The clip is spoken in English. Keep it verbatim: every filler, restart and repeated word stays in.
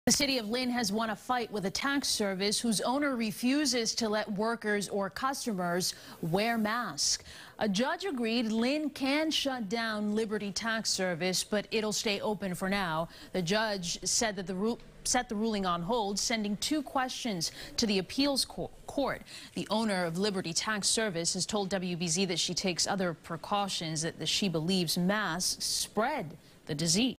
The City of Lynn has won a fight with a tax service whose owner refuses to let workers or customers wear masks. A judge agreed Lynn can shut down Liberty Tax Service, but it'll stay open for now. The judge said that the ru set the ruling on hold, sending two questions to the appeals court. The owner of Liberty Tax Service has told W B Z that she takes other precautions, that she believes masks spread the disease.